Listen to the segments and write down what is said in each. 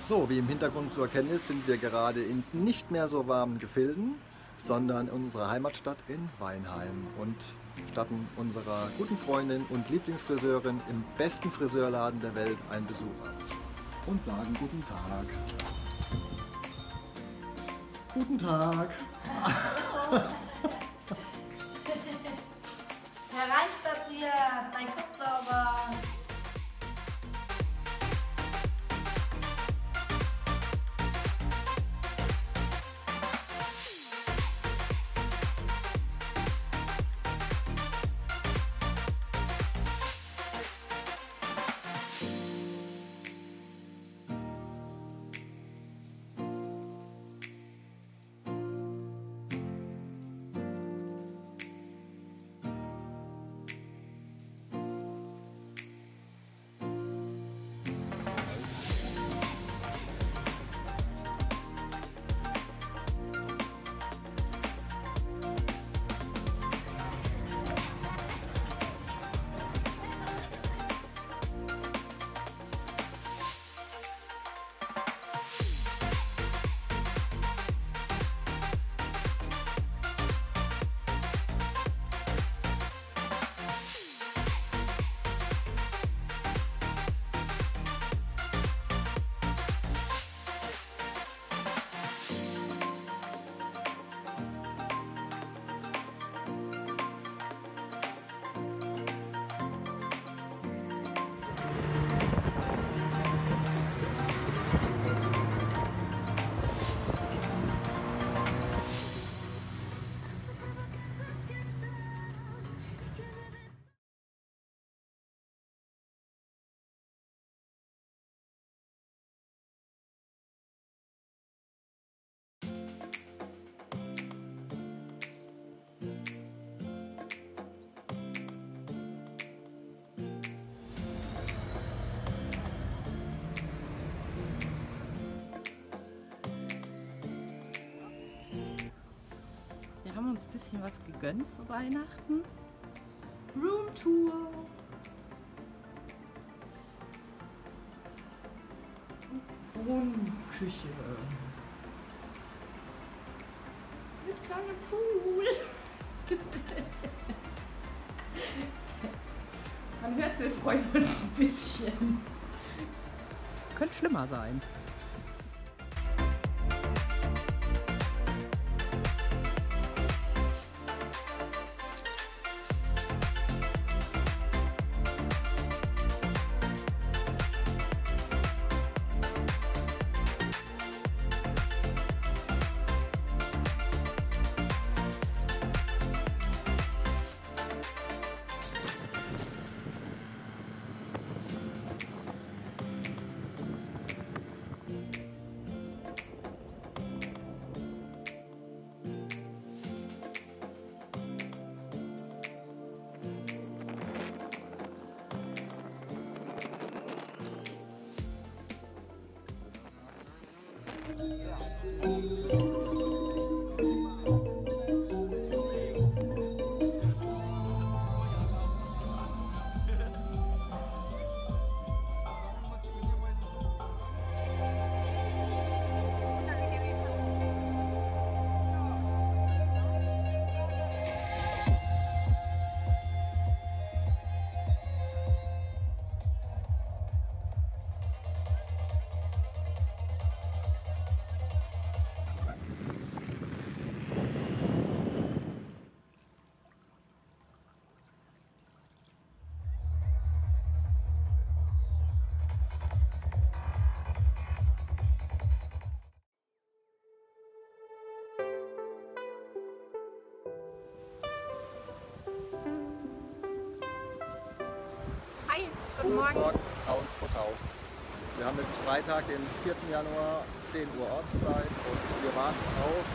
So, wie im Hintergrund zu erkennen ist, sind wir gerade in nicht mehr so warmen Gefilden, sondern in unserer Heimatstadt in Weinheim und statten unserer guten Freundin und Lieblingsfriseurin im besten Friseurladen der Welt einen Besuch ab und sagen guten Tag. Guten Tag. Hereinspaziert, mein Kopf sauber. Wir haben uns ein bisschen was gegönnt zu Weihnachten. Roomtour. Wohnküche. Mit kleinem Pool. Man hört, wir freuen uns ein bisschen. Könnte schlimmer sein. Guten Morgen aus Kottau. Wir haben jetzt Freitag, den 4. Januar, 10 Uhr Ortszeit und wir warten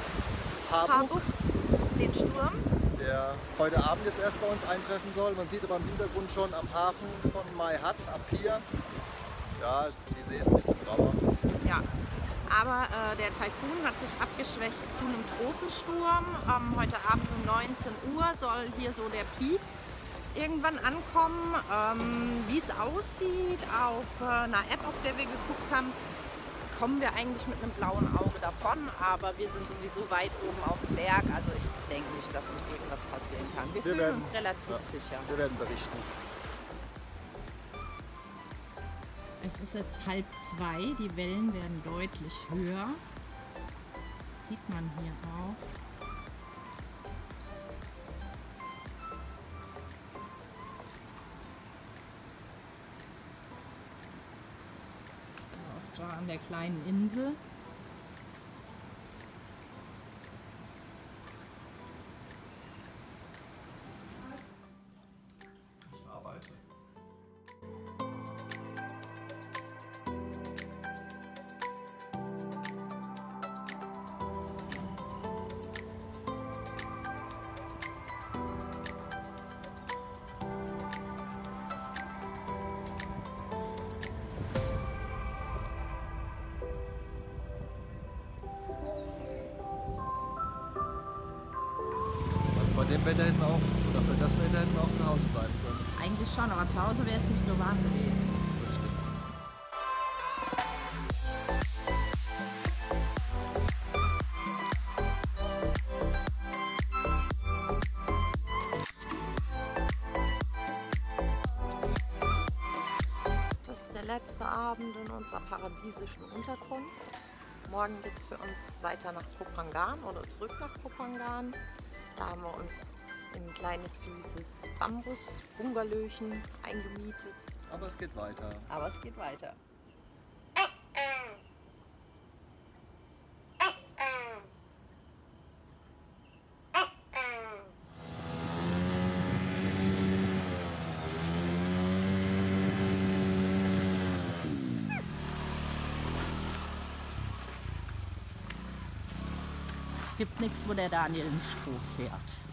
auf Harburg, den Sturm, der heute Abend jetzt erst bei uns eintreffen soll. Man sieht aber im Hintergrund schon am Hafen von Mai-Hat, am Pier. Ja, die See ist ein bisschen grauer. ja. Aber der Taifun hat sich abgeschwächt zu einem Tropensturm. Heute Abend um 19 Uhr soll hier so der Peak irgendwann ankommen. Wie es aussieht auf einer App, auf der wir geguckt haben, kommen wir eigentlich mit einem blauen Auge davon, aber wir sind sowieso weit oben auf dem Berg, also ich denke nicht, dass uns irgendwas passieren kann. Wir fühlen uns relativ sicher. Wir werden berichten. Es ist jetzt 1:30, die Wellen werden deutlich höher. Sieht man hier auch. Auch da an der kleinen Insel. Ich arbeite. Bei dem Wetter hätten wir auch, oder für das Wetter hätten wir auch zu Hause bleiben können. Eigentlich schon, aber zu Hause wäre es nicht so warm gewesen. Das stimmt. Das ist der letzte Abend in unserer paradiesischen Unterkunft. Morgen geht es für uns weiter nach Koh Phangan oder zurück nach Koh Phangan. Da haben wir uns in ein kleines süßes Bambus-Bungalowchen eingemietet. Aber es geht weiter. Aber es geht weiter. Es gibt nichts, wo der Daniel nicht Stroh fährt.